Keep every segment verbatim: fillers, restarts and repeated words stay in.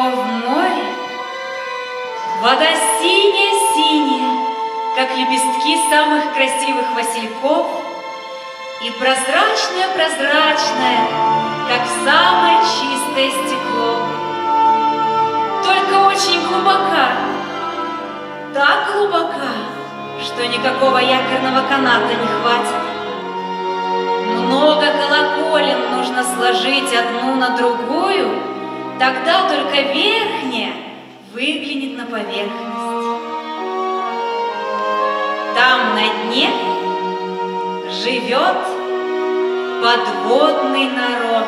в море, вода синяя-синяя, как лепестки самых красивых васильков, и прозрачная-прозрачная, как самое чистое стекло. Только очень глубока, так глубока, что никакого якорного каната не хватит. Много колоколен нужно сложить одну на другую, тогда только верхняя выглянет на поверхность. Там на дне живет подводный народ.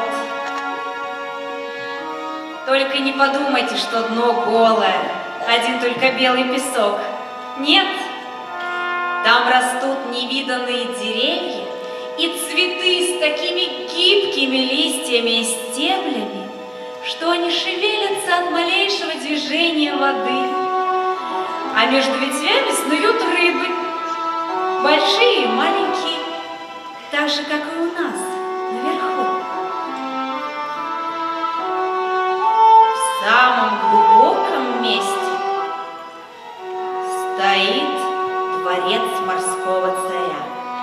Только не подумайте, что дно голое, один только белый песок. Нет, там растут невиданные деревья и цветы с такими гибкими листьями и стеблями, что они шевелятся от малейшего движения воды. А между ветвями снуют рыбы, большие и маленькие, так же, как и у нас, наверху. В самом глубоком месте стоит дворец морского царя.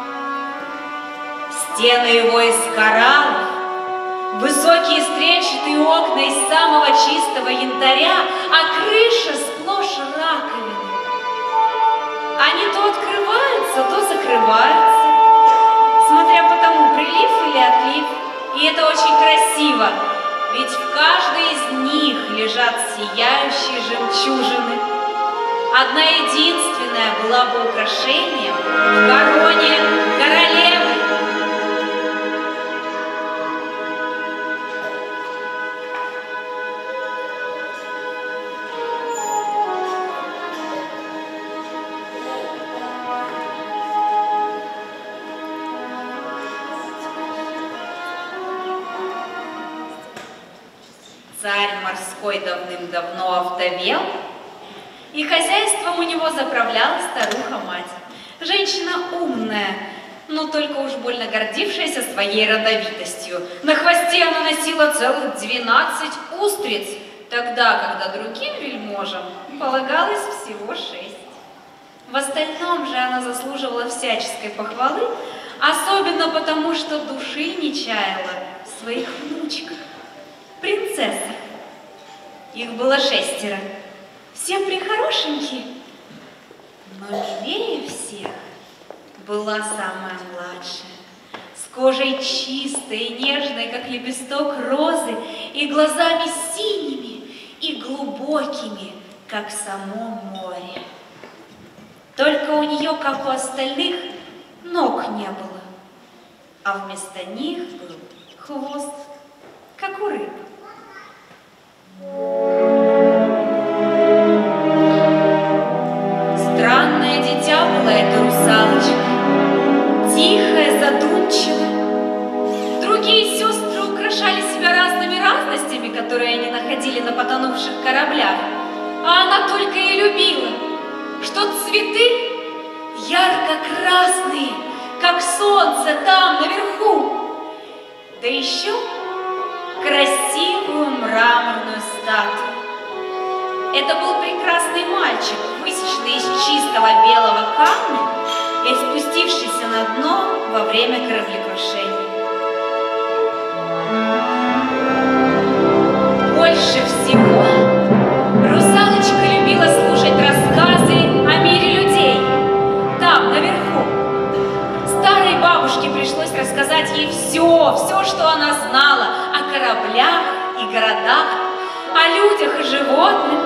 Стены его из кораллов, высокие стрельчатые окна из самого чистого янтаря, а крыша сплошь раковины. Они то открываются, то закрываются, смотря по тому, прилив или отлив. И это очень красиво, ведь в каждой из них лежат сияющие жемчужины. Одна единственная была бы украшением в короне королевы. Царь морской давным-давно овдовел, и хозяйством у него заправляла старуха-мать. Женщина умная, но только уж больно гордившаяся своей родовитостью. На хвосте она носила целых двенадцать устриц, тогда, когда другим вельможам полагалось всего шесть. В остальном же она заслуживала всяческой похвалы, особенно потому, что души не чаяла в своих внучках, принцессах. Их было шестеро, все прихорошенькие, но милее всех была самая младшая, с кожей чистой и нежной, как лепесток розы, и глазами синими и глубокими, как само море. Только у нее, как у остальных, ног не было, а вместо них был хвост, как у рыб. Странное дитя была эта русалочка, тихая, задумчивая. Другие сестры украшали себя разными разностями, которые они находили на потонувших кораблях, а она только и любила, что цветы ярко-красные, как солнце там наверху, да еще красивую мраморную статую. Это был прекрасный мальчик, высеченный из чистого белого камня и спустившийся на дно во время кораблекрушения. Больше всего русалочка любила слушать рассказы о мире людей, там, наверху. Старой бабушке пришлось рассказать ей все, все, что она знала о кораблях и городах, о людях и животных.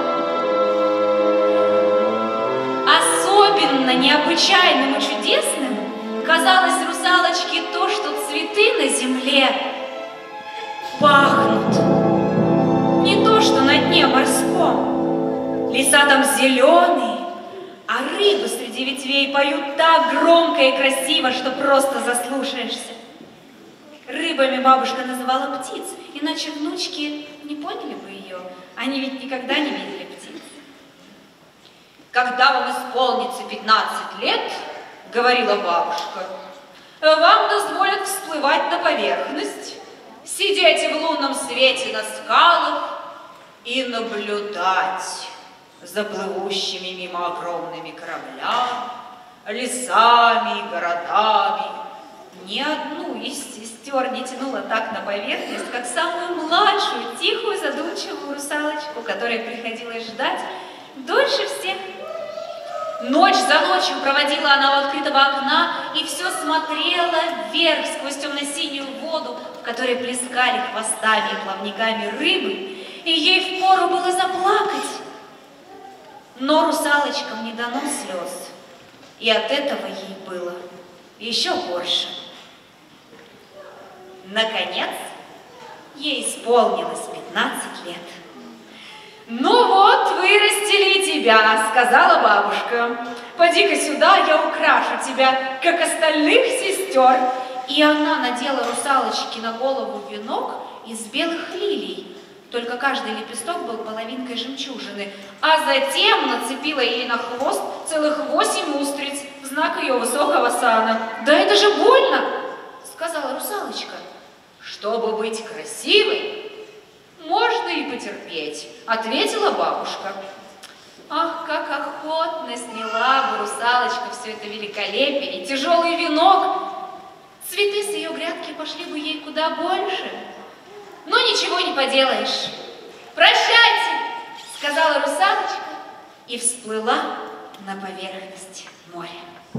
Особенно необычайным и чудесным казалось русалочке то, что цветы на земле пахнут. Не то, что на дне морском. Леса там зеленые, а рыбы среди ветвей поют так громко и красиво, что просто заслушаешься. Рыбами бабушка называла птиц, иначе внучки не поняли бы ее. Они ведь никогда не видели птиц. Когда вам исполнится пятнадцать лет, говорила бабушка, вам дозволят всплывать на поверхность, сидеть в лунном свете на скалах и наблюдать за плывущими мимо огромными кораблями, лесами и городами. Ни одну из сестер не тянула так на поверхность, как самую младшую, тихую, задумчивую русалочку, которой приходилось ждать дольше всех. Ночь за ночью проводила она у открытого окна и все смотрела вверх сквозь темно-синюю воду, в которой плескали хвостами и плавниками рыбы, и ей впору было заплакать. Но русалочкам не дано слез, и от этого ей было еще горше. Наконец, ей исполнилось пятнадцать лет. «Ну вот, вырастили и тебя», — сказала бабушка. «Поди-ка сюда, я украшу тебя, как остальных сестер». И она надела русалочке на голову венок из белых лилий, только каждый лепесток был половинкой жемчужины, а затем нацепила ей на хвост целых восемь устриц в знак ее высокого сана. «Да это же больно!» — сказала русалочка. «Чтобы быть красивой, можно и потерпеть», — ответила бабушка. Ах, как охотно сняла бы русалочка все это великолепие и тяжелый венок. Цветы с ее грядки пошли бы ей куда больше. Но ничего не поделаешь. «Прощайте», — сказала русалочка и всплыла на поверхность моря.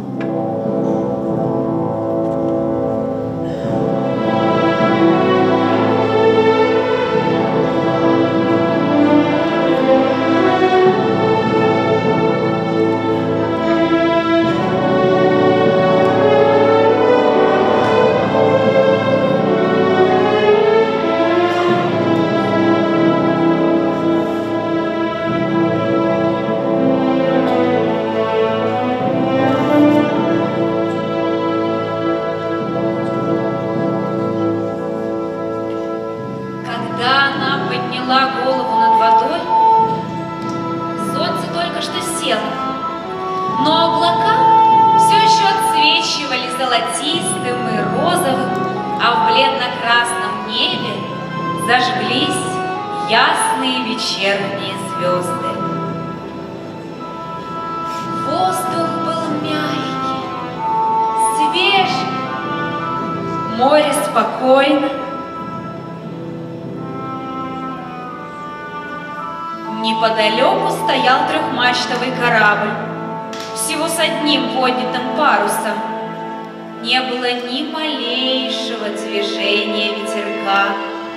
Золотистым и розовым, а в бледно-красном небе зажглись ясные вечерние звезды. Воздух был мягкий, свежий, море спокойно. Неподалеку стоял трехмачтовый корабль, всего с одним поднятым парусом. Не было ни малейшего движения ветерка.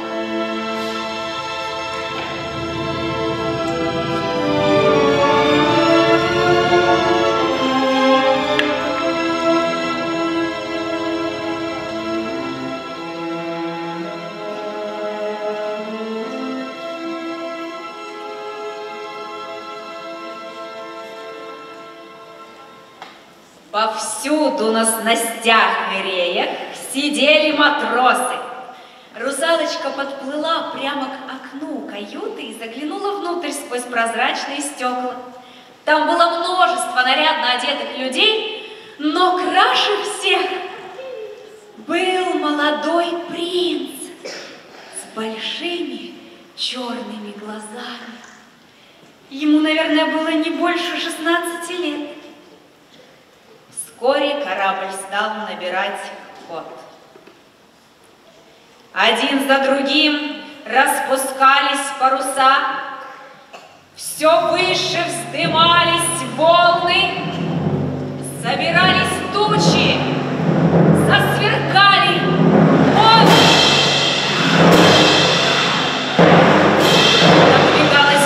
Повсюду на снастях и реях сидели матросы. Русалочка подплыла прямо к окну каюты и заглянула внутрь сквозь прозрачные стекла. Там было множество нарядно одетых людей, но краше всех был молодой принц с большими черными глазами. Ему, наверное, было не больше шестнадцати лет. Вскоре корабль стал набирать ход. Один за другим распускались паруса, все выше вздымались волны, собирались тучи, засверкали молнии. Надвигалась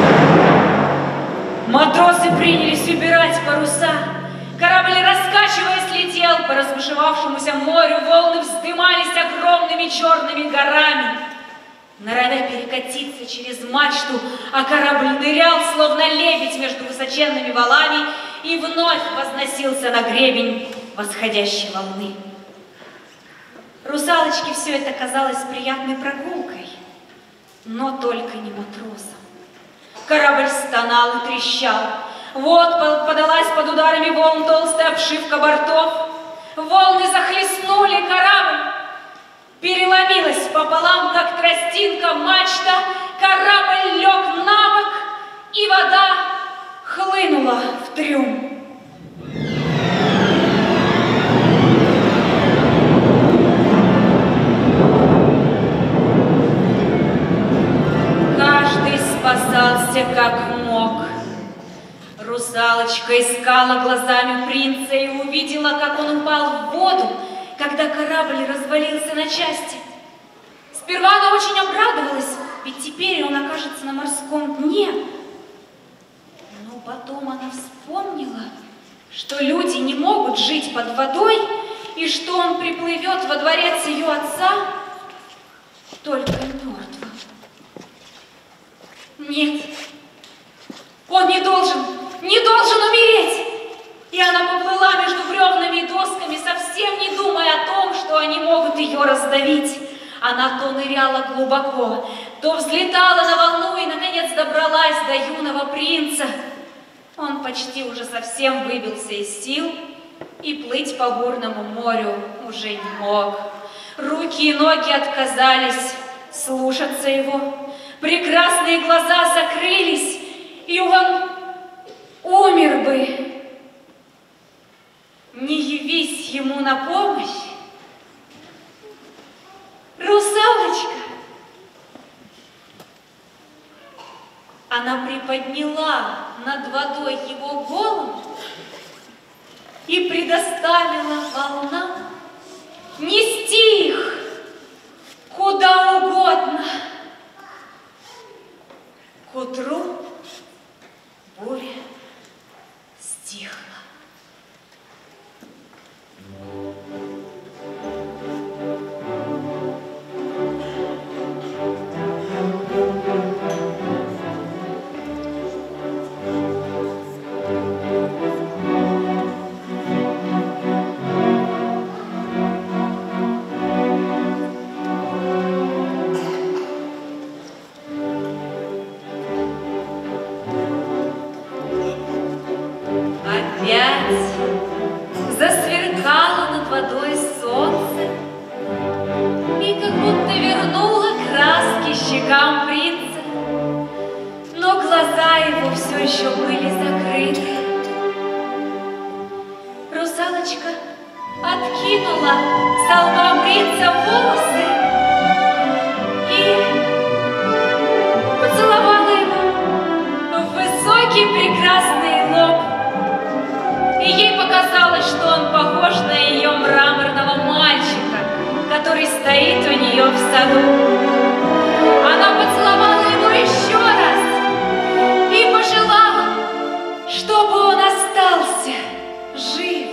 буря. Матросы принялись убирать паруса. Корабль, раскачиваясь, летел по разбушевавшемуся морю, волны вздымались огромными черными горами, норовя перекатиться через мачту, а корабль нырял, словно лебедь, между высоченными валами и вновь возносился на гребень восходящей волны. Русалочке все это казалось приятной прогулкой, но только не матросам. Корабль стонал и трещал. Вот подалась под ударами волн толстая обшивка бортов. Волны захлестнули корабль, переломили переломилась пополам, как тростинка мачта, корабль лег на бок, и вода хлынула в трюм. Каждый спасался как мог. Русалочка искала глазами принца и увидела, как он упал в воду, когда корабль развалился на части. Сперва она очень обрадовалась, ведь теперь он окажется на морском дне. Но потом она вспомнила, что люди не могут жить под водой, и что он приплывет во дворец ее отца только мертвым. Нет, он не должен, не должен умереть. И она поплыла между бревнами и досками, совсем не думая о том, что они могут ее раздавить. Она то ныряла глубоко, то взлетала на волну и, наконец, добралась до юного принца. Он почти уже совсем выбился из сил и плыть по бурному морю уже не мог. Руки и ноги отказались слушаться его. Прекрасные глаза закрылись, и он умер бы. Не явись ему на помощь, русалочка. Она приподняла над водой его голову и предоставила волнам нести их куда угодно. К утру буря стихла. Засверкало над водой солнце и как будто вернуло краски щекам принца, но глаза его все еще были закрыты. Русалочка откинула с лба принца волосы и поцеловала его в высокий прекрасный лоб. И ей показалось, что он похож на ее мраморного мальчика, который стоит у нее в саду. Она поцеловала его еще раз и пожелала, чтобы он остался жив.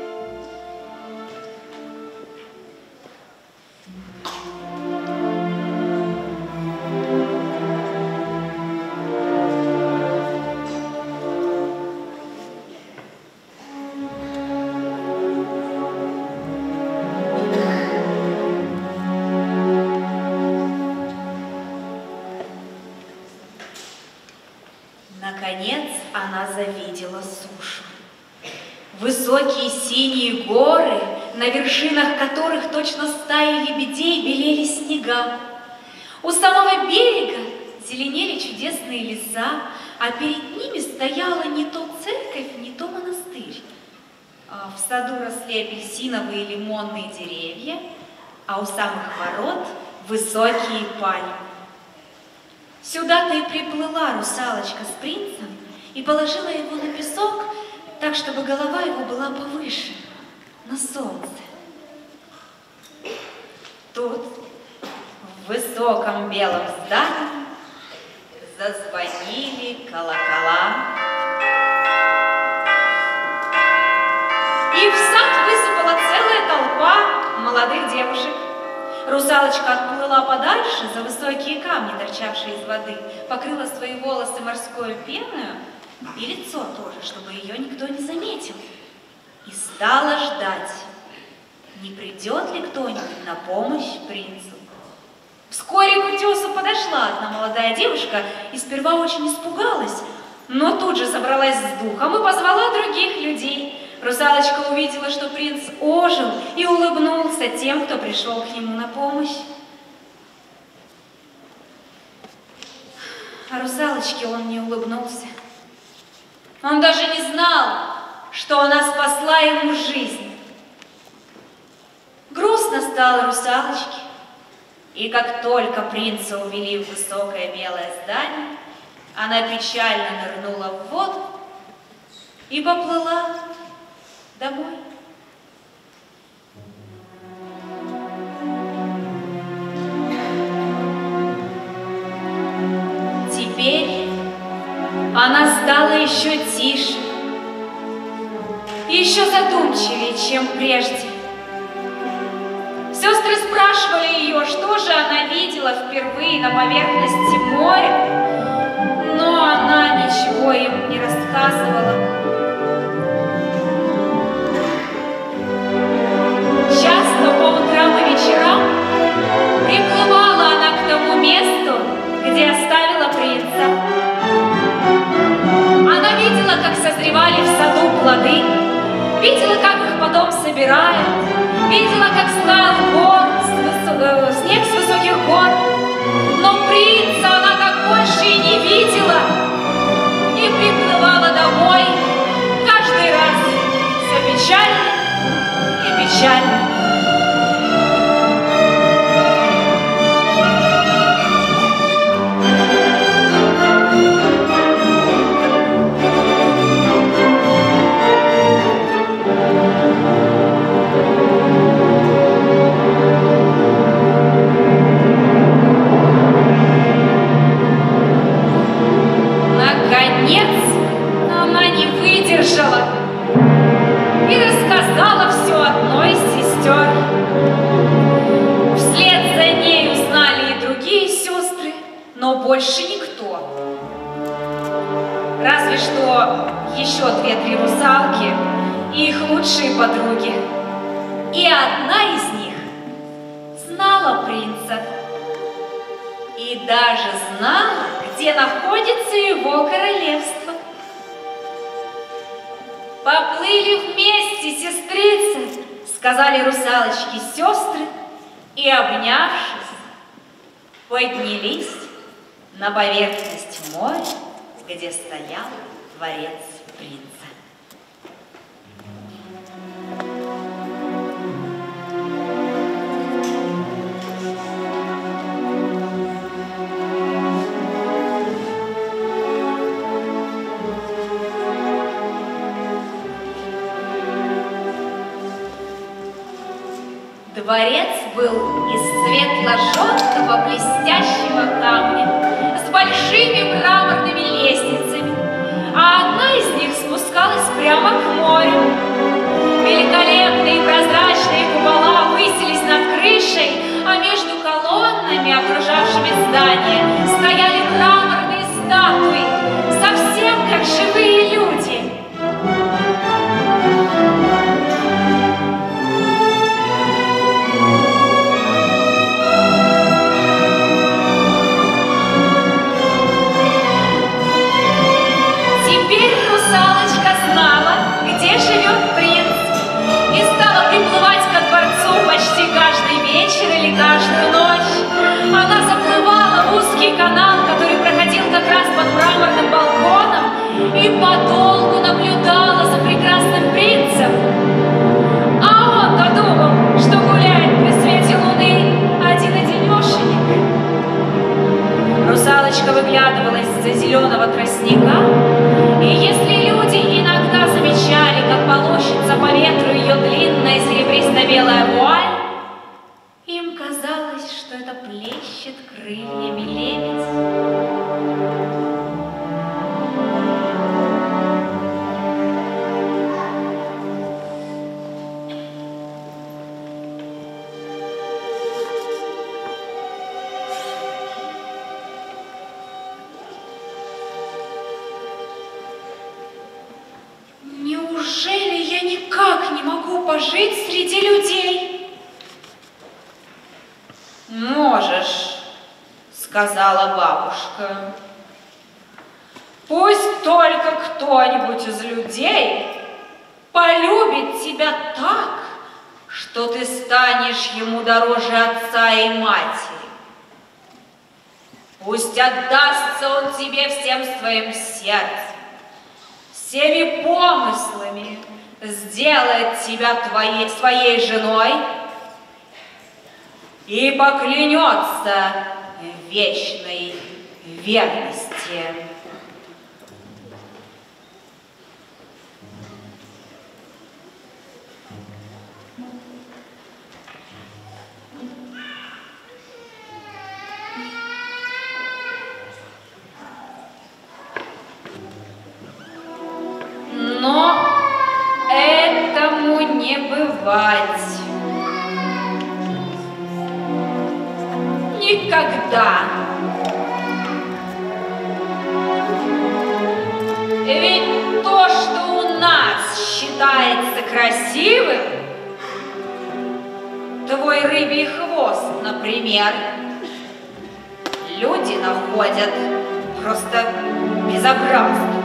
Наконец она завидела сушу. Высокие синие горы, на вершинах которых точно стаи лебедей белели снега. У самого берега зеленели чудесные леса, а перед ними стояла не то церковь, не то монастырь. В саду росли апельсиновые и лимонные деревья, а у самых ворот высокие пальмы. Сюда-то и приплыла русалочка с принцем и положила его на песок, так, чтобы голова его была повыше, на солнце. Тут, в высоком белом здании, зазвонили колокола. И в сад высыпала целая толпа молодых девушек. Русалочка отплыла подальше за высокие камни, торчавшие из воды, покрыла свои волосы морской пеной и лицо тоже, чтобы ее никто не заметил. И стала ждать, не придет ли кто-нибудь на помощь принцу. Вскоре к утесу подошла одна молодая девушка и сперва очень испугалась, но тут же собралась с духом и позвала других людей. Русалочка увидела, что принц ожил и улыбнулся тем, кто пришел к нему на помощь. А русалочке он не улыбнулся. Он даже не знал, что она спасла ему жизнь. Грустно стало русалочке, и как только принца увели в высокое белое здание, она печально нырнула в воду и поплыла домой. Теперь она стала еще тише, еще задумчивее, чем прежде. Сестры спрашивали ее, что же она видела впервые на поверхности моря, но она ничего им не рассказывала. Часто по утрам и вечерам приплывала она к тому месту, где оставила принца. Она видела, как созревали в саду плоды, видела, как их потом собирают, видела, как стаял гор, э, снег с высоких гор, но принца она как больше и не видела, и приплывала домой каждый раз все печально и печально. И рассказала все одной из сестер. Вслед за ней узнали и другие сестры, но больше никто. Разве что еще две-три русалки и их лучшие подруги. И одна из них знала принца. И даже знала, где находится его королевство. «Поплыли вместе, сестрицы!» — сказали русалочки сестры, и, обнявшись, поднялись на поверхность моря, где стоял дворец принца. Дворец был из светло-желтого блестящего камня с большими мраморными лестницами, а одна из них спускалась прямо к морю. Великолепные прозрачные купола высились над крышей, а между колоннами, окружавшими здание, стояли мраморные статуи, совсем как живые люди. Русалочка знала, где живет принц, и стала приплывать ко дворцу почти каждый вечер или каждую ночь. Она заплывала в узкий канал, который проходил как раз под мраморным балконом, и подолгу наблюдала за прекрасным принцем. А он-то думал, что гуляет при свете луны один-одинешенек. Русалочка выглядывала из-за зеленого тростника, и если люди иногда замечали, как полощется по ветру ее длинная серебристо-белая вуаль, им казалось, что это плещет крыльями лебедь. Неужели я никак не могу пожить среди людей? Можешь, сказала бабушка. Пусть только кто-нибудь из людей полюбит тебя так, что ты станешь ему дороже отца и матери. Пусть отдастся он тебе всем своим сердцем, всеми помыслами, сделает тебя твоей, своей женой и поклянется в вечной верности. Но этому не бывать. Никогда. Ведь то, что у нас считается красивым, твой рыбий хвост, например, люди находят просто безобразным.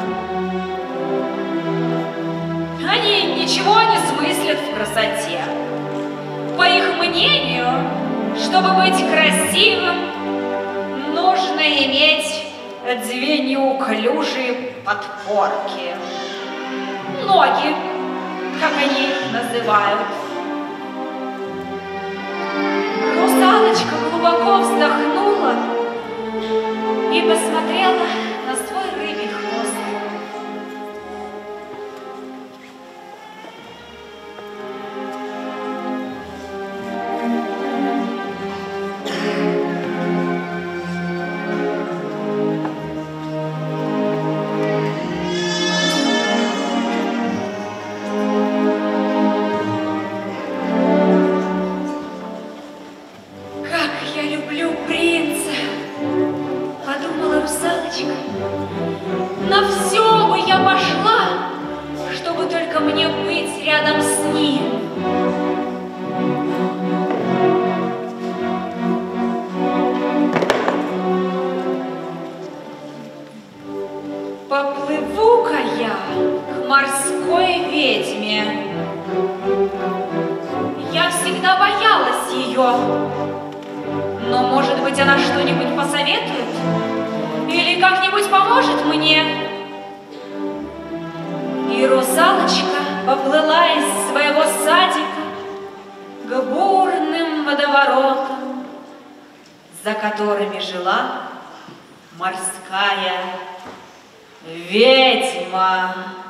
Они ничего не смыслят в красоте. По их мнению, чтобы быть красивым, нужно иметь две неуклюжие подпорки. Ноги, как они их называют. Русалочка глубоко вздохнула и посмотрела на свой рыбий хвост. На все бы я пошла, чтобы только мне быть рядом с ним. Поплыву-ка я к морской ведьме. Я всегда боялась ее, но, может быть, она что-нибудь посоветует? Или как-нибудь поможет мне? И русалочка поплыла из своего садика к бурным водоворотам, за которыми жила морская ведьма.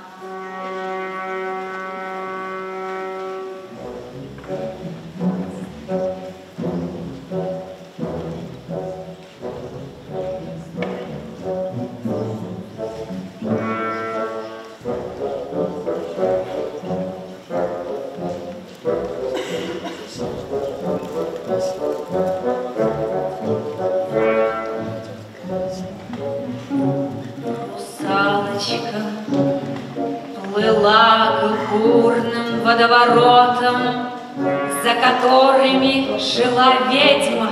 Русалочка плыла к бурным водоворотам, за которыми жила ведьма.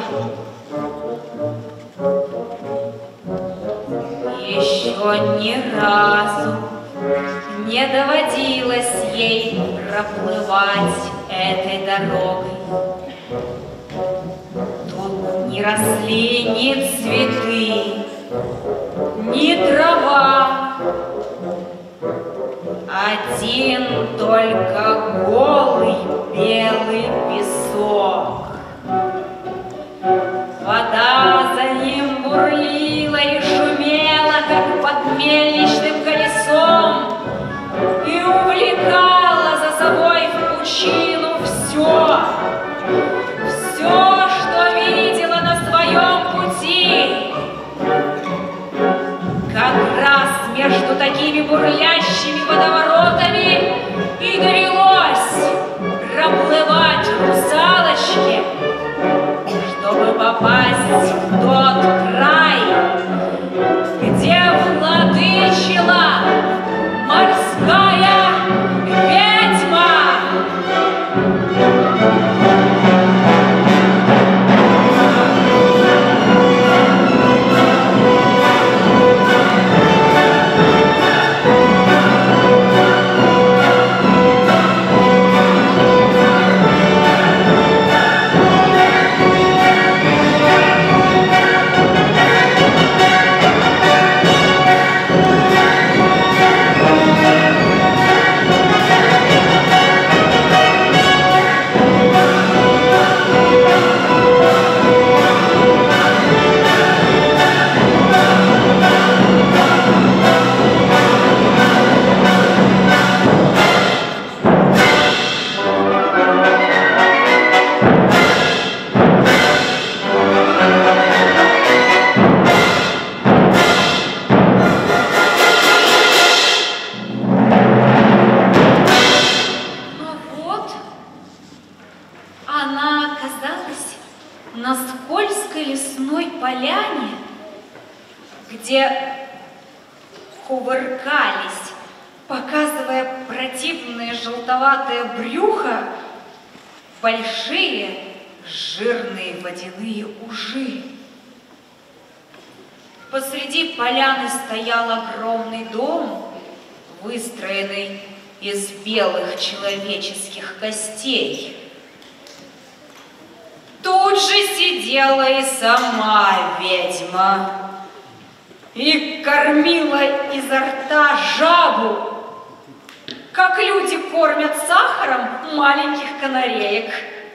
Еще ни разу не доводилось ей проплывать этой дорогой. Тут не росли ни цветы, ни трава, один только голый белый песок. Вода за ним бурлила и шумела, как под мельничным колесом, и увлекала за собой в пучину все, все, что видела на своем пути. Как раз между такими бурлящими водоворотами и довелось проплывать русалочке, чтобы попасть в тот край, где владычила морская ведьма. оказалась на скользкой лесной поляне, где кувыркались, показывая противные желтоватые брюха, большие жирные водяные ужи. Посреди поляны стоял огромный дом, выстроенный из белых человеческих костей. Тут же сидела и сама ведьма и кормила изо рта жабу, как люди кормят сахаром маленьких канареек.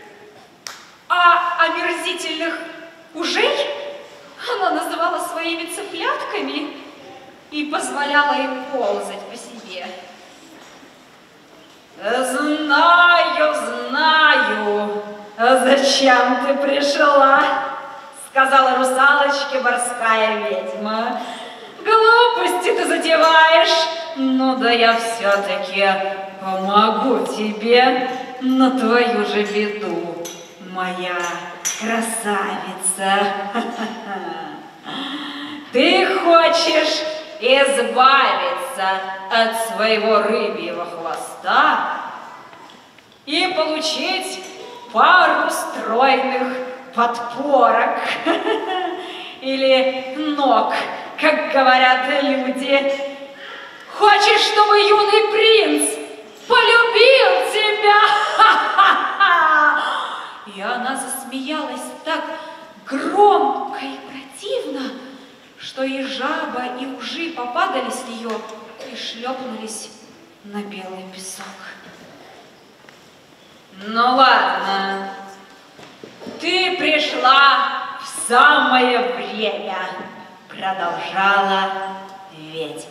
А омерзительных ужей она называла своими цыплятками и позволяла им ползать по себе. «Знаю, знаю, зачем ты пришла», — сказала русалочке морская ведьма. «Глупости ты затеваешь, ну да я все-таки помогу тебе на твою же беду, моя красавица. Ты хочешь избавиться от своего рыбьего хвоста и получить пару стройных подпорок или ног, как говорят люди. Хочешь, чтобы юный принц полюбил тебя?» И она засмеялась так громко и противно, что и жаба, и ужи попадали с нее и шлепнулись на белый песок. «Ну ладно, ты пришла в самое время», — продолжала ведьма.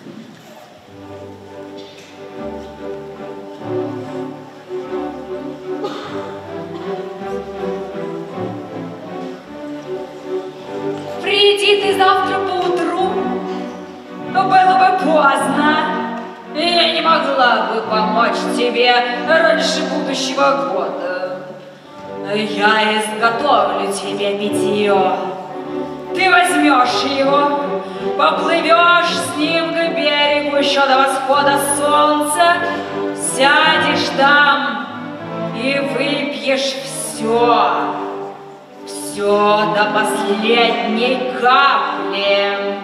«Приди ты завтра поутру, было бы поздно, и я не могла бы помочь тебе раньше будущего года. Я изготовлю тебе питье. Ты возьмешь его, поплывешь с ним к берегу еще до восхода солнца, сядешь там и выпьешь все. Все до последней капли.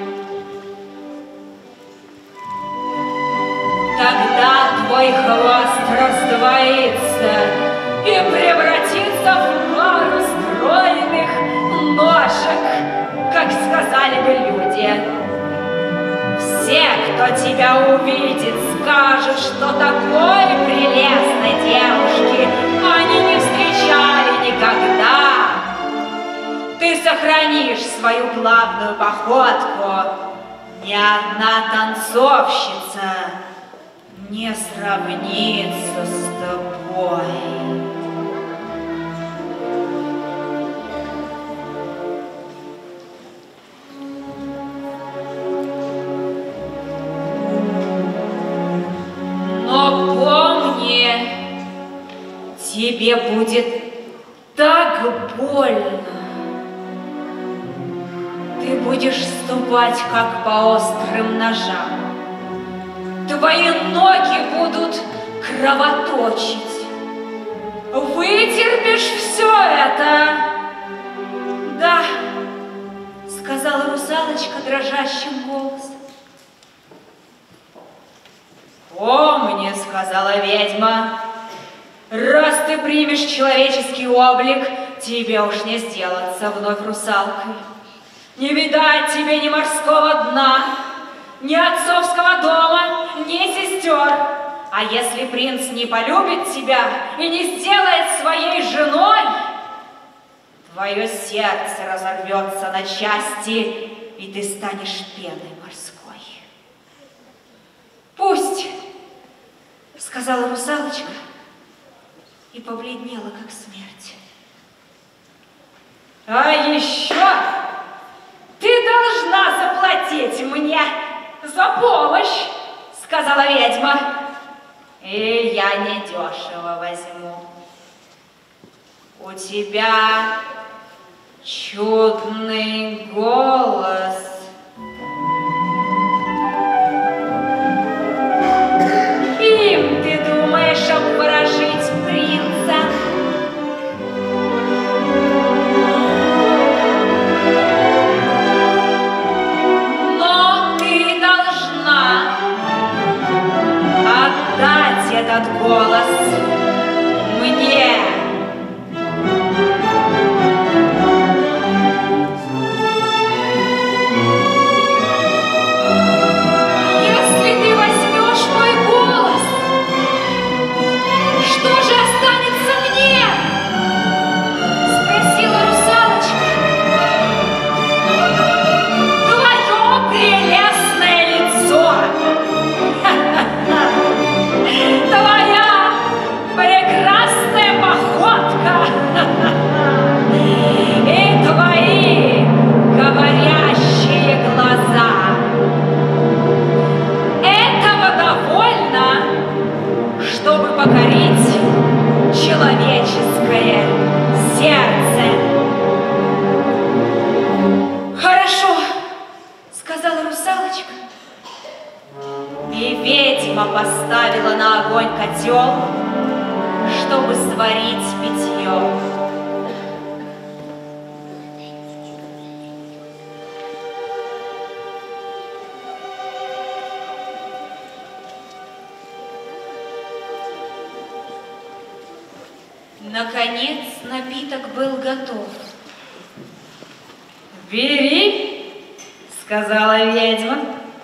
Тогда твой хвост раздвоится и превратится в пару стройных ножек, как сказали бы люди. Все, кто тебя увидит, скажут, что такой прелестной девушки они не встречали никогда. Ты сохранишь свою плавную походку. Ни одна танцовщица не сравнится с тобой. Но помни, тебе будет так больно. Ты будешь ступать, как по острым ножам. Твои ноги будут кровоточить. Вытерпишь все это? Да, сказала русалочка дрожащим голосом. Помни, сказала ведьма, раз ты примешь человеческий облик, тебе уж не сделаться вновь русалкой. Не видать тебе ни морского дна, ни отцовского дома, ни сестер. А если принц не полюбит тебя и не сделает своей женой, твое сердце разорвется на части, и ты станешь пеной морской. Пусть, сказала русалочка и побледнела, как смерть. А еще ты должна заплатить мне за помощь, сказала ведьма. И я недешево возьму. У тебя чудный голос. Им ты думаешь обворожить принца? Но ты должна отдать этот голос мне. Человеческое сердце. Хорошо, сказала русалочка. И ведьма поставила на огонь котел, чтобы сварить питье. Наконец напиток был готов. «Бери», — сказала ведьма.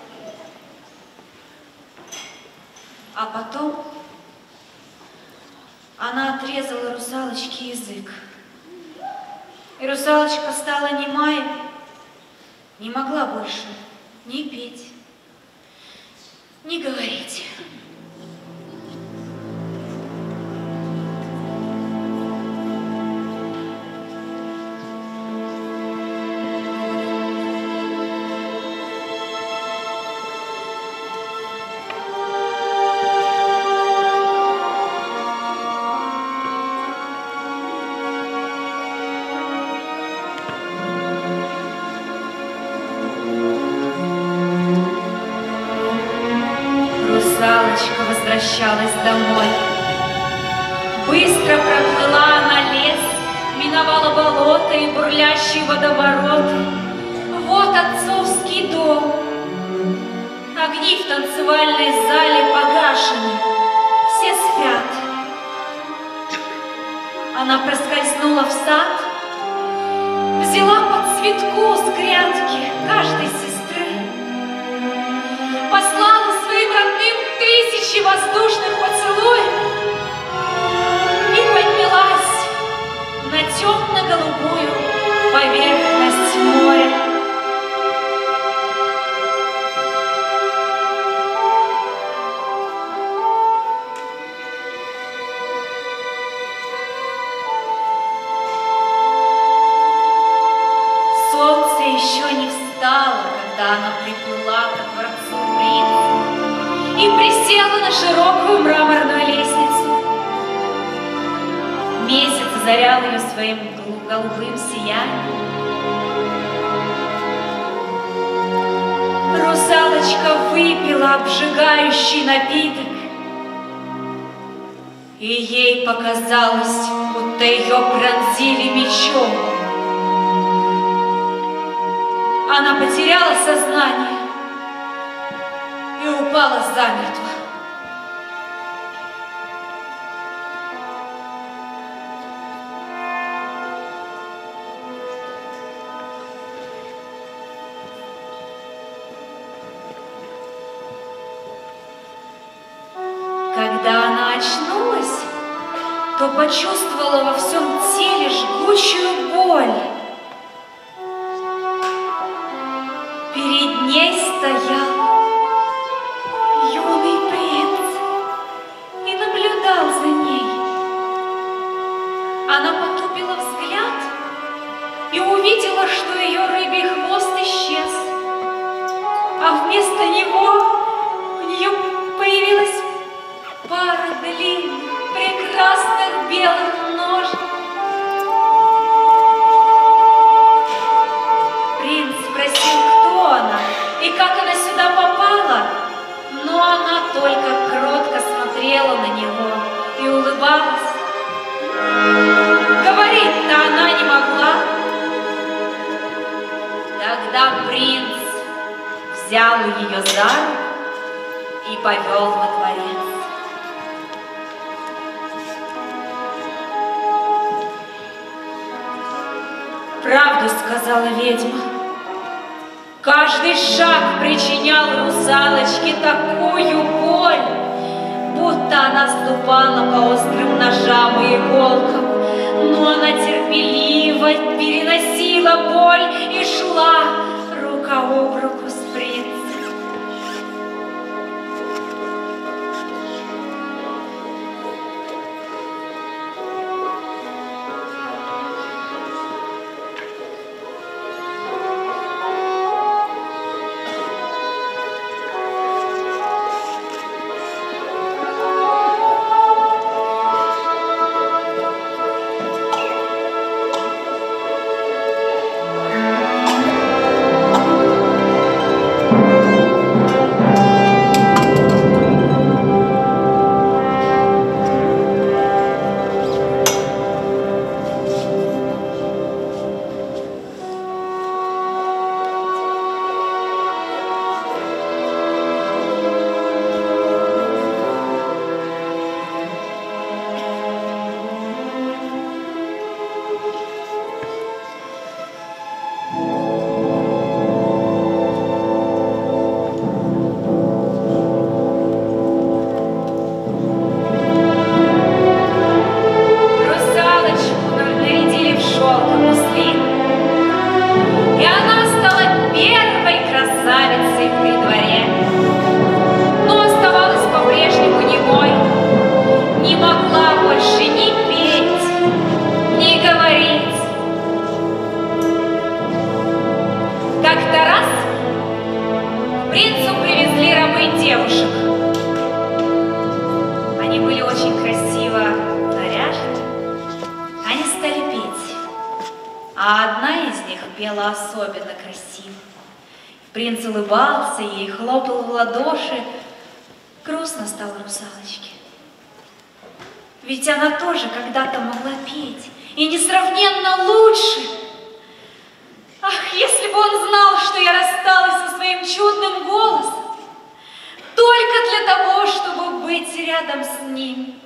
А потом она отрезала русалочке язык. И русалочка стала немая, не могла больше ни петь, ни говорить. Русалочка возвращалась домой. Быстро проплыла она лес, миновала болото и бурлящий водоворот. Вот отцовский дом. Огни в танцевальной зале погашены, все спят. Она проскользнула в сад, взяла по цветку с грядки каждой сестры, послала своим родным тысячи воздушных поцелуев и поднялась на темно-голубую поверхность моря. Солнце еще не встало, когда она приплыла ко дворцу принца и присела на широкую мраморную лестницу. Месяц озарял ее своим голубым сиянием. Русалочка выпила обжигающий напиток, и ей показалось, будто ее пронзили мечом. Она потеряла сознание и упала замертво. Когда она очнулась, то почувствовала во всем теле жгучую боль. Перед ней стоял юный принц и наблюдал за ней. Она потупила взгляд и увидела, что ее рыбий хвост исчез, а вместо него у нее появилась пара длинных, прекрасных белых ножек. ее за руку и повел во дворец. Правду сказала ведьма. Каждый шаг причинял русалочке такую боль, будто она ступала по острым ножам и иголкам, но она терпеливо переносила боль и шла рука об руку с принцем. Особенно красиво. Принц улыбался ей, хлопал в ладоши. Грустно стало русалочке. Ведь она тоже когда-то могла петь, и несравненно лучше. Ах, если бы он знал, что я рассталась со своим чудным голосом, только для того, чтобы быть рядом с ним.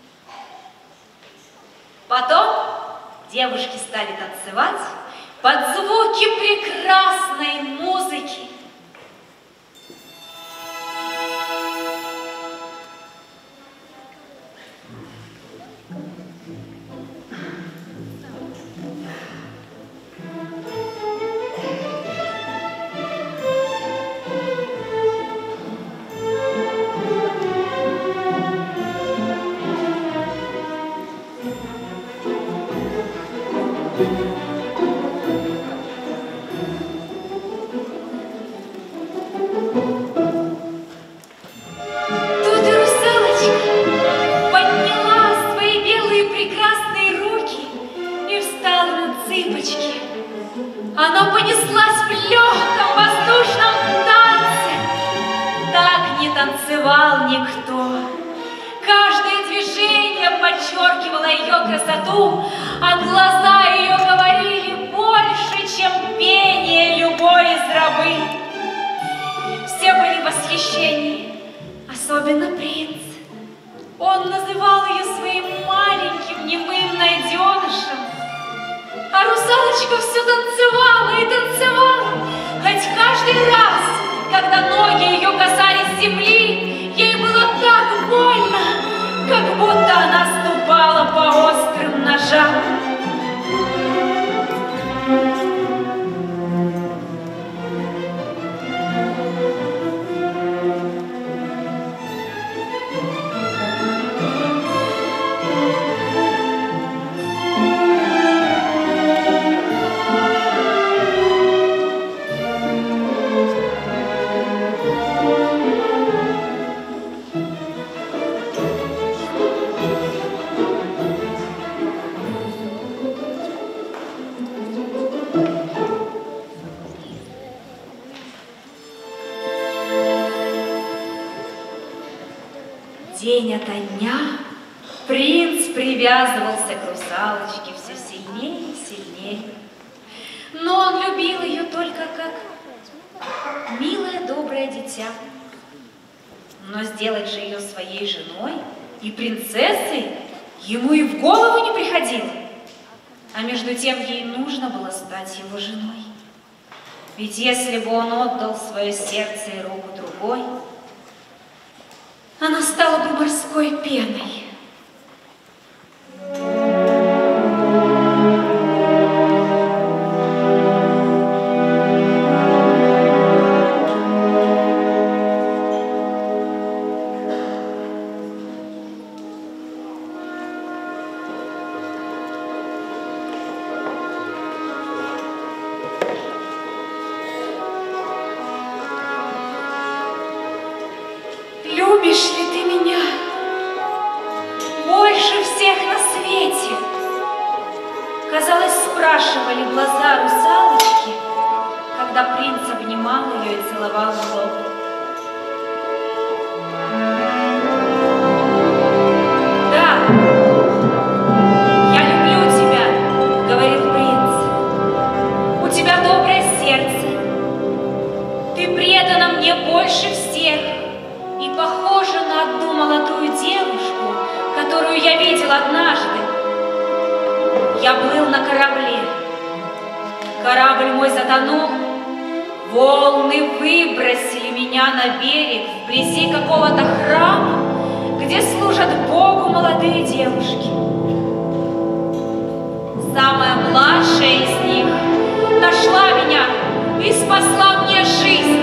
Потом девушки стали танцевать под звуки прекрасной музыки. Она понеслась в легком воздушном танце. Так не танцевал никто. Каждое движение подчеркивало ее красоту, а глаза ее говорили больше, чем пение любой из рабынь. Все были в восхищении, особенно принц. Он называл ее своим маленьким немым найденышем. А русалочка все танцевала и танцевала, хоть каждый раз, когда ноги ее касались земли, ей было так больно, как будто она ступала по острым ножам. День ото дня принц привязывался к русалочке все сильнее и сильнее. Но он любил ее только как милая, добрая глупое дитя. Но сделать же ее своей женой и принцессой ему и в голову не приходило. А между тем ей нужно было стать его женой. Ведь если бы он отдал свое сердце и руку другой, она стала бы морской пеной. Любишь ли ты меня больше всех на свете? Казалось, спрашивали глаза русалочки, когда принц обнимал ее и целовал в лоб. Да, я люблю тебя, говорил принц. У тебя доброе сердце. Ты предана мне больше всех. И похожа на одну молодую девушку, которую я видел однажды. Я плыл на корабле. Корабль мой затонул. Волны выбросили меня на берег вблизи какого-то храма, где служат Богу молодые девушки. Самая младшая из них нашла меня и спасла мне жизнь.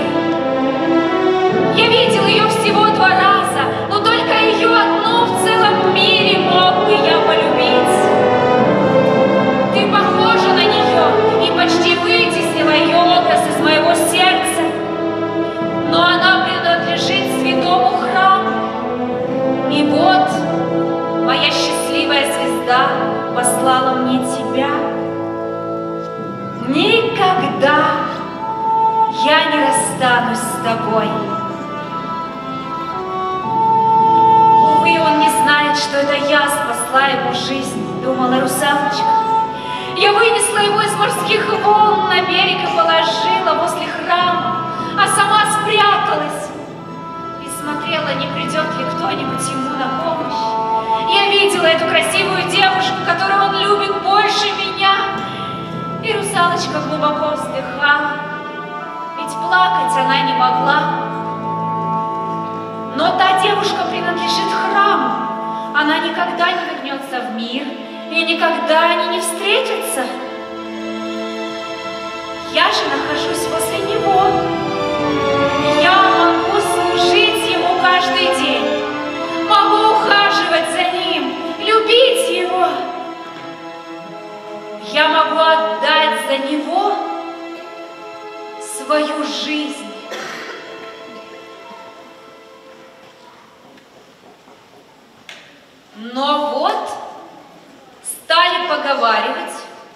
Я видел ее всего два раза, но только ее одну в целом мире мог бы я полюбить. Ты похожа на нее и почти вытеснила ее образ из моего сердца, но она принадлежит святому храму. И вот моя счастливая звезда послала мне тебя. Никогда я не расстанусь с тобой. Он не знает, что это я спасла ему жизнь, думала русалочка. Я вынесла его из морских волн на берег и положила возле храма, а сама спряталась и смотрела, не придет ли кто-нибудь ему на помощь. Я видела эту красивую девушку, которую он любит больше меня, и русалочка глубоко вздыхала, ведь плакать она не могла. Но та девушка принадлежит храму. Она никогда не вернется в мир, и никогда они не встретятся. Я же нахожусь возле него. Я могу служить ему каждый день, могу ухаживать за ним, любить его. Я могу отдать за него свою жизнь. Но вот стали поговаривать,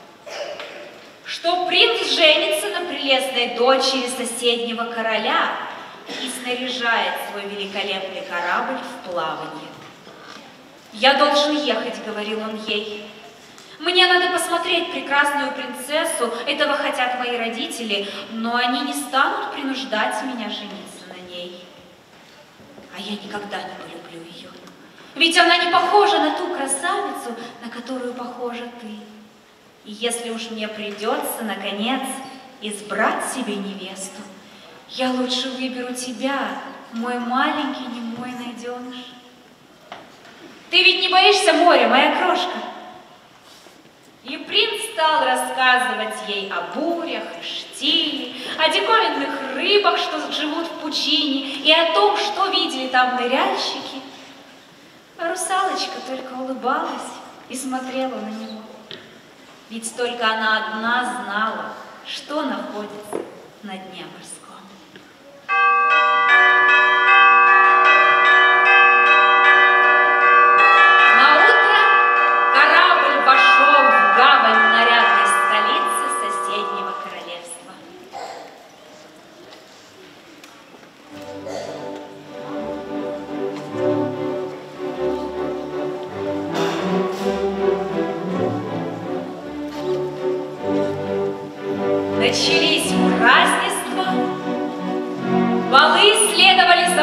что принц женится на прелестной дочери соседнего короля и снаряжает свой великолепный корабль в плавание. «Я должен ехать», — говорил он ей. «Мне надо посмотреть прекрасную принцессу, этого хотят мои родители, но они не станут принуждать меня жениться на ней. А я никогда не полюблю ее. Ведь она не похожа на ту красавицу, на которую похожа ты. И если уж мне придется, наконец, избрать себе невесту, я лучше выберу тебя, мой маленький немой найденыш. Ты ведь не боишься моря, моя крошка?» И принц стал рассказывать ей о бурях и штиле, о диковинных рыбах, что живут в пучине, и о том, что видели там ныряльщики. А русалочка только улыбалась и смотрела на него. Ведь только она одна знала, что находится на дне морском. Наутро корабль вошел в гавань нарядной столицы соседнего королевства. Начались празднества, балы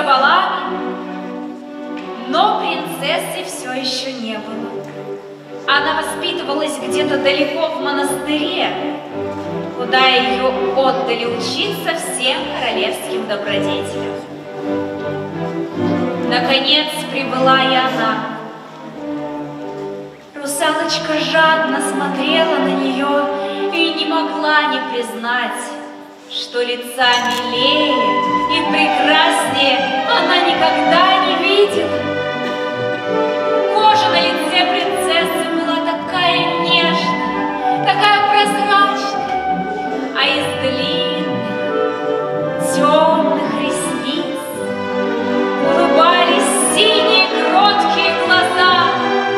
балами, но принцессы все еще не было. Она воспитывалась где-то далеко в монастыре, куда ее отдали учиться всем королевским добродетелям. Наконец прибыла и она. Русалочка жадно смотрела на нее и не могла не признать, что лица милее и прекраснее она никогда не видела. Кожа на лице принцессы была такая нежная, такая прозрачная, а из длинных, темных ресниц улыбались синие кроткие глаза.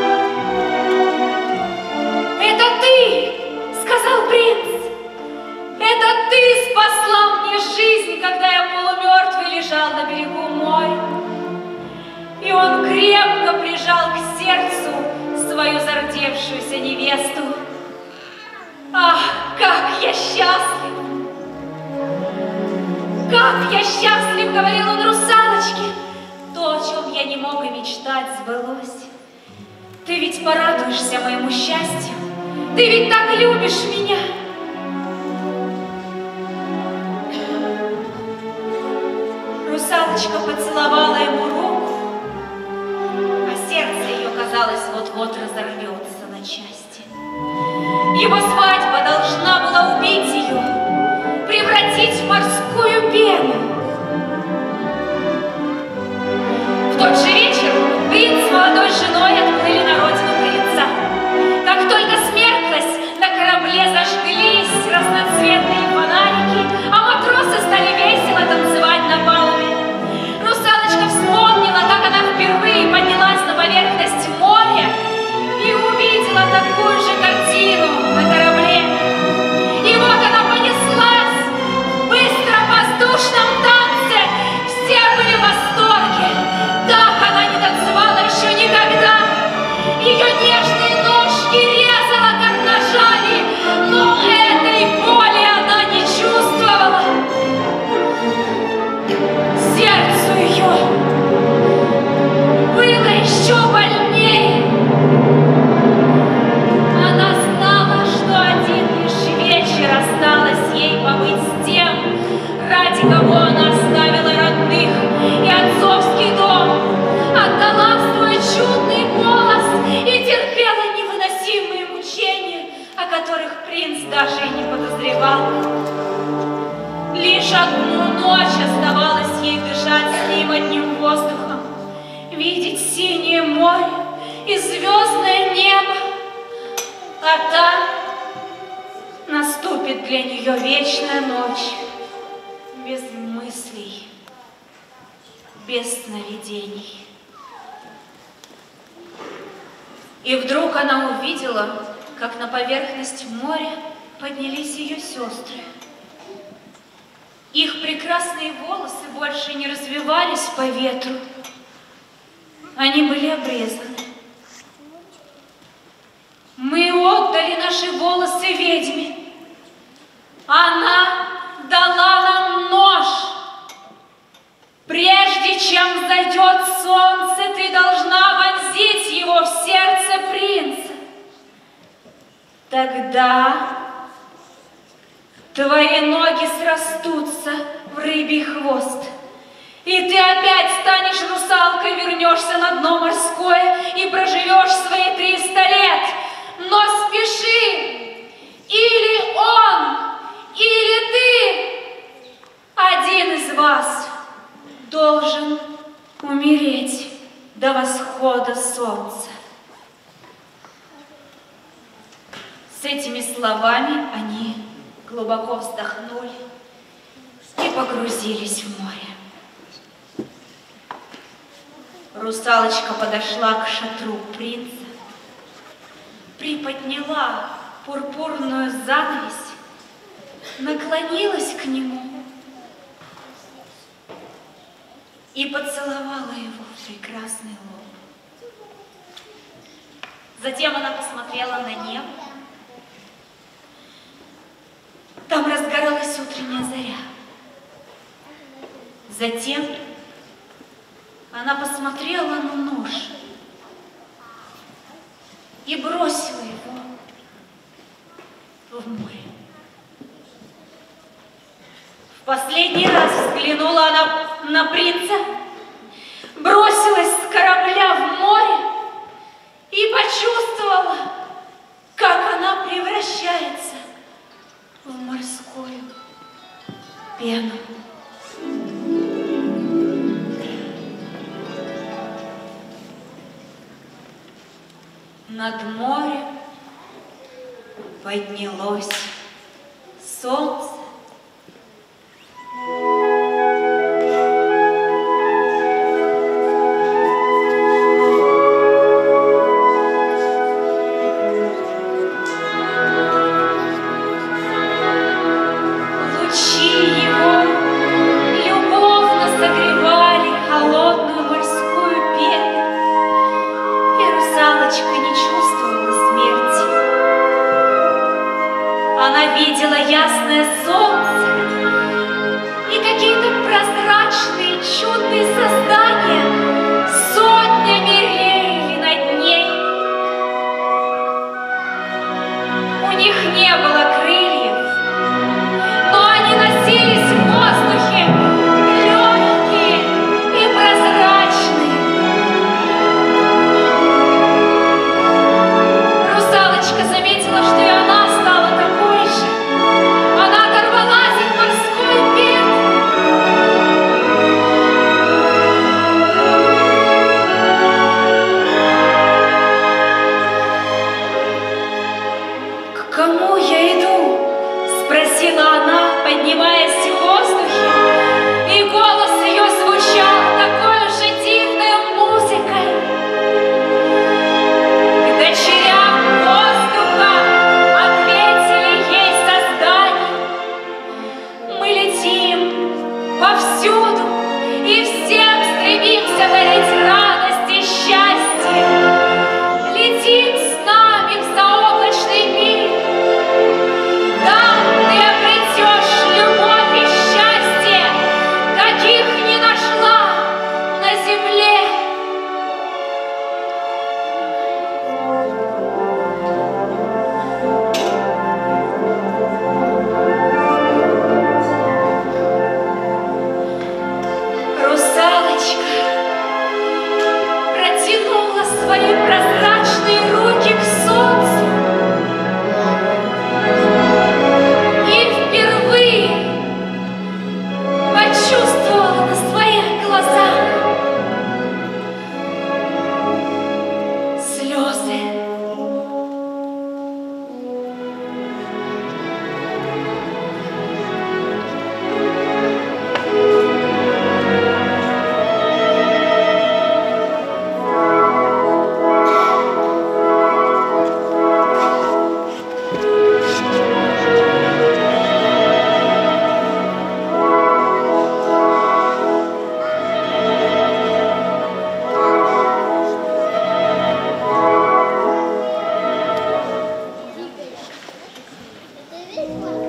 «Это ты!» — сказал принц. «Это ты спасла мне жизнь, когда я полумертвый лежал на берегу моря». И он крепко прижал к сердцу свою зардевшуюся невесту. «Ах, как я счастлив! Как я счастлив!» — говорил он русалочке. «То, о чем я не мог и мечтать, сбылось. Ты ведь порадуешься моему счастью. Ты ведь так любишь меня!» Русалочка поцеловала ему руку, а сердце ее, казалось, вот-вот разорвется на части. Его свадьба должна была убить ее, превратить в морскую пену. В тот же вечер принц с молодой женой отплыли на родину принца. Как только смерклась, на корабле зажглись разноцветные фонарики, а матросы стали весело танцевать на палубе. Русалочка вспомнила, как она впервые поднялась на поверхность моря и увидела такую же картину на корабле. И вот она понеслась в быстром воздушном танце. Все были в восторге. Так она не танцевала еще никогда. Ее нежные ножки резала, как ножами, но этой боли она не чувствовала. Сердцу ее было еще больнее. Она знала, что один лишь вечер осталось ей побыть с тем, ради кого она оставила родных и отцовский дом, отдала свой чудный голос и терпела невыносимые мучения, о которых принц даже и не подозревал. Лишь одну ночь оставалось ей дышать с ним одним воздухом, видеть синее море и звездное небо, а там наступит для нее вечная ночь, без мыслей, без сновидений. И вдруг она увидела, как на поверхность моря поднялись ее сестры. Их прекрасные волосы больше не развивались по ветру. Они были обрезаны. Мы отдали наши волосы ведьме. Она дала нам нож. Прежде чем взойдет солнце, ты должна вонзить его в сердце принца. Тогда твои ноги срастутся в рыбий хвост, и ты опять станешь русалкой, вернешься на дно морское и проживешь свои триста лет. Но спеши, или он, или ты, один из вас должен умереть до восхода солнца. С этими словами они глубоко вздохнули и погрузились в море. Русалочка подошла к шатру принца, приподняла пурпурную занавесь, наклонилась к нему и поцеловала его в прекрасный лоб. Затем она посмотрела на небо. Там разгоралась утренняя заря. Затем Она посмотрела на нож и бросила его в море. В последний раз взглянула она на принца, бросилась с корабля в море и почувствовала, как она превращается в морскую пену. Над морем поднялось солнце. Ясное солнце и какие-то прозрачные, чудные создания сотнями реяли над ней. У них не было крыльев, но они носились в воздухе, легкие и прозрачные. Русалочка заметила, что и она стала такой же. Она оторвалась от морской пены. «К кому я иду?» — спросила она, поднимаясь в воздухе, и голос ее звучал такой же дивной музыкой. «К дочерям воздуха!» — ответили ей создания. «Мы летим повсюду и всем стремимся дарить радость и счастье. Летим с нами в заоблачный мир. Там ты обретешь любовь и счастье, каких не нашла на земле». Русалочка протянула свои прозрачные руки к солнцу и впервые почувствовала на своих глазах слезы. Ты видела?